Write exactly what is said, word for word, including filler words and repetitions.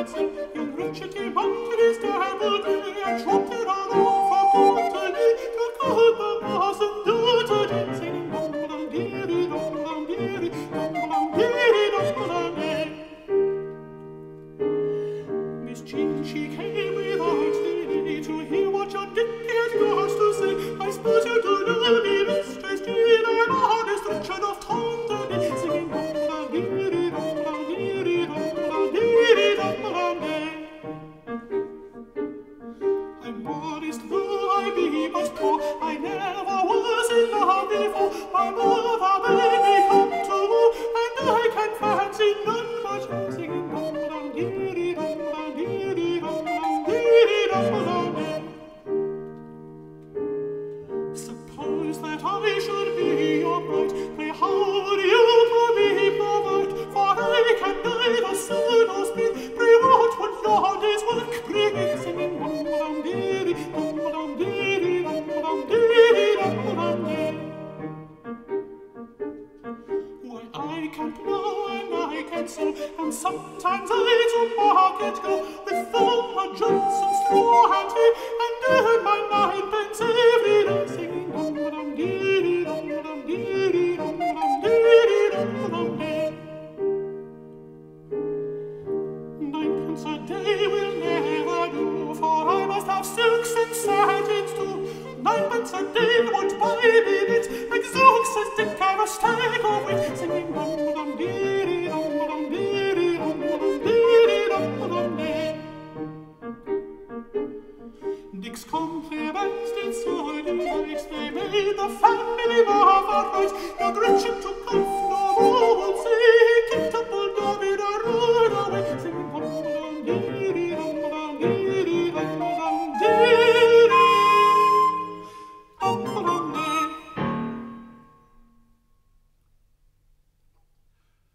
sing. Young Richard came up to his stable day and trotted along from door to day to good the parson daughter did, singing dum-dum-deary, dum-dum-deary, dum-dum-deary, dum-dum-deary. Miss Jean, she came without delay to hear what John Dick had got to say. I suppose you do know me, Mistress Jean, I'm honest Richard of Taunton, singing dum-dum-deary, dum-dum-deary, dum-dum-deary, dum-dum-deary. I'm modest though I be, but poor, I never was in love before. My mother made me come to woo, and I can fancy none but you, singing dum-dum-deary, dum-dum-deary, dum-dum-deary, dum-dum-deary. Suppose that I should be your bride, pray how would you for me provide? For I can neither sew nor spin, pray what would your day's work bring? Singing dum-dum-deary, dum-dum-deary, dum-dum-deary, dum-dum-deary. Why, I can plow and I can sow, and sometimes I to market go, with four hundreds and straw and hay, and earn my ninepence every day.